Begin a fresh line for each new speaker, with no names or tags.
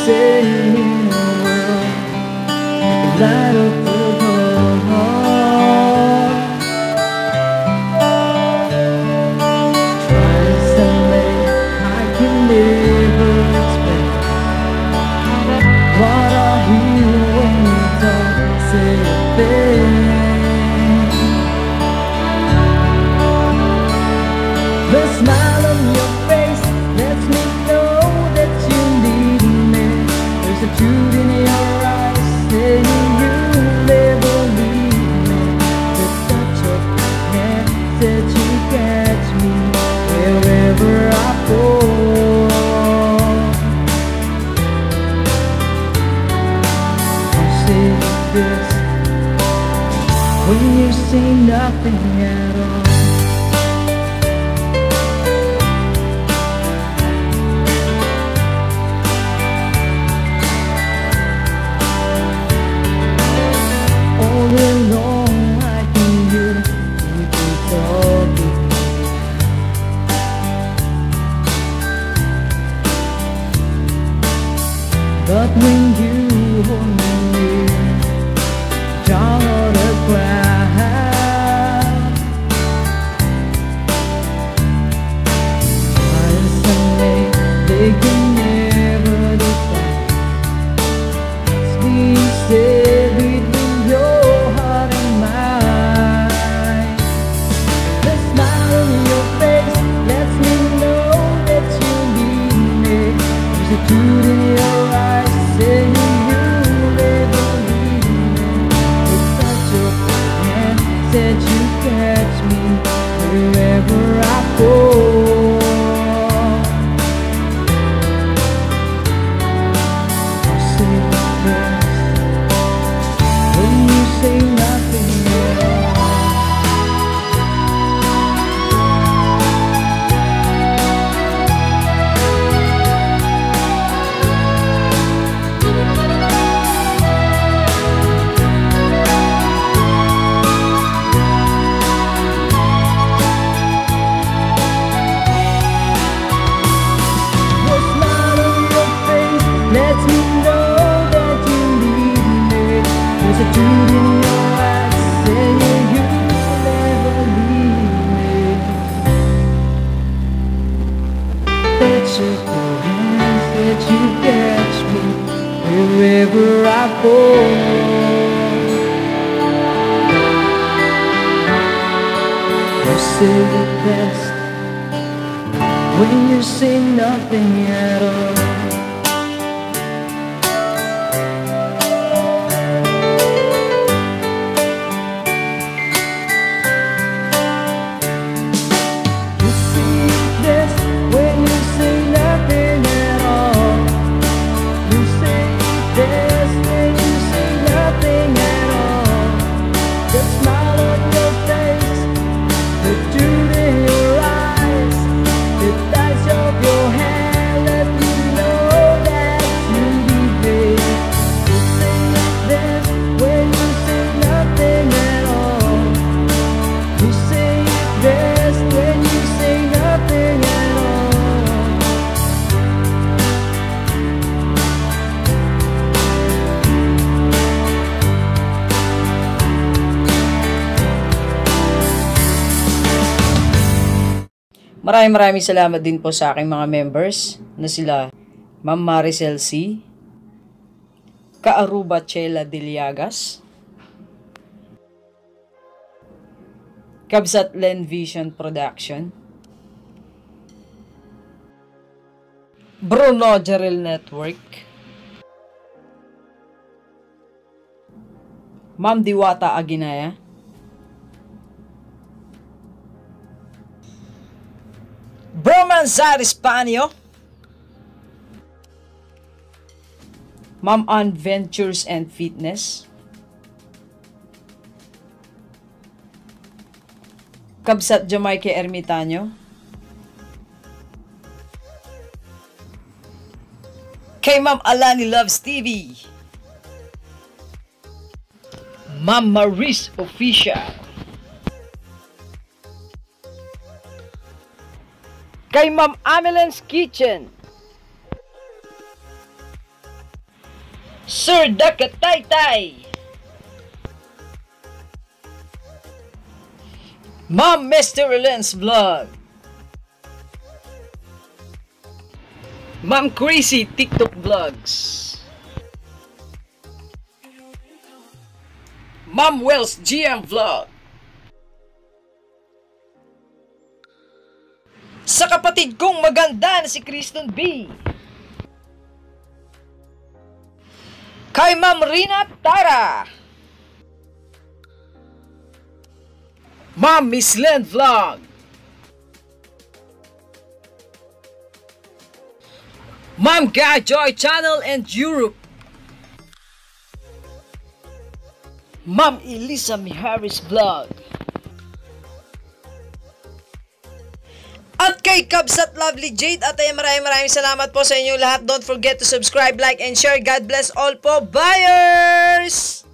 sailing world, light up the heart. Tries to make I can never expect. What I hear when you don't say a thing. The smile on your face lets me know that you need me. There's a truth in your eyes saying you'll never leave me. The touch of your hand said you catch me wherever I go. You say this when you say nothing at all. All along I can hear people talking, but when you hold me near, draw the crowd. Twice a night they can never decide. It's being said between your heart and mine. The smile on your face lets me know that you need me. There's a truth in your eyes saying you'll never leave me. The touch of your hand said you catch me wherever I go. You say the best when you say nothing at all. The smile on your face lets me know that you need me. There's a truth in your eyes saying you'll never leave me. Touch of your hands that you catch me wherever I go. You say the best when you say nothing at all. You say this when you say nothing at all. You say this when you say nothing at all. The smile on your face, the truth in your eyes, the touch of your hand let me know that you need me. You say this when you say nothing at all. You say this when you say nothing at all.
Maraming salamat din po sa aking mga members na sila Ma'am Maricel C, Kaaruba Chela Diliagas, Kabsat Len Vision Production, Bruno Jarrell Network, Ma'am Diwata Aginaya, Bromanzar Espanyo, Ma'am Ann Ventures and Fitness, Kabsat Jamaica Ermitanyo, kay Ma'am Alani Loves TV, Ma'am Maris Official, kay Ma'am Amelen's Kitchen, Sir Dakataytay, Ma'am Mr. Relance Vlog, Ma'am Crazy TikTok Vlogs, Ma'am Wells GM Vlog, sa kapatid kong maganda na si Kriston B, kay Ma'am Rina Tara, Ma'am Miss Len Vlog, Ma'am Guy Joy Channel and Europe, Ma'am Elisa Miharis Vlog, at kay Kabsat Lovely Jade. At ay maraming salamat po sa inyo lahat. Don't forget to subscribe, like, and share. God bless all po, buyers!